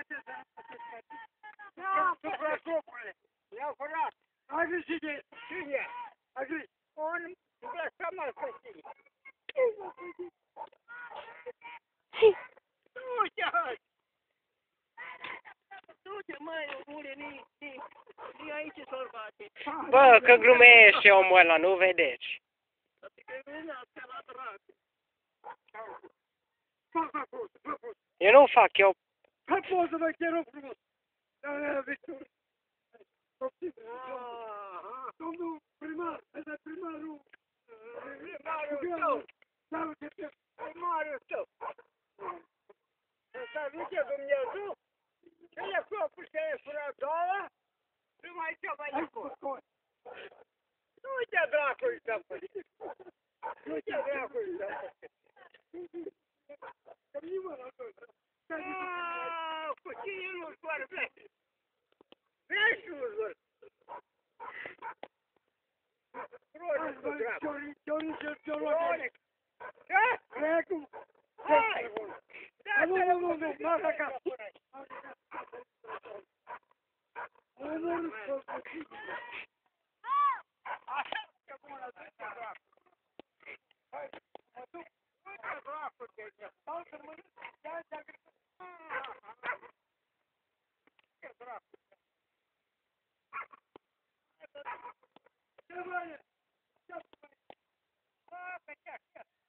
Suprasopule, neapărat. Ajungi cine? Cine? Ajungi. Un blăstamă pe tine. Du-te, hai! Du-te, măi, omule, ni aici să-l bate. Bă, că glumește omul ăla, nu vedeți? Adică vine astea la dracu. Eu nu fac, eu... Hai poză, mă, te rog frumos. Domnul primar, ăsta e primarul. Primarul tău. Primarul tău. Să zice Dumnezeu, că e copul și e furat două, nu mai ce mai e copul. Nu-te dracului să-mi Nu-te dracului să-mi Că nimă la tot. Cu cine nu-ți vorbesc? Vrei nu-ți vorbesc? Cronic cu dracu. Cronic. Ce? Acum. Hai! Nu, m-am acasă. Așa că bună, du-te dracu. Hai, mă duc. Du-te dracu, te-ai stau să mănânc. Du-te dracu. Ce mai e? Ce mai e? Bă, pe ce?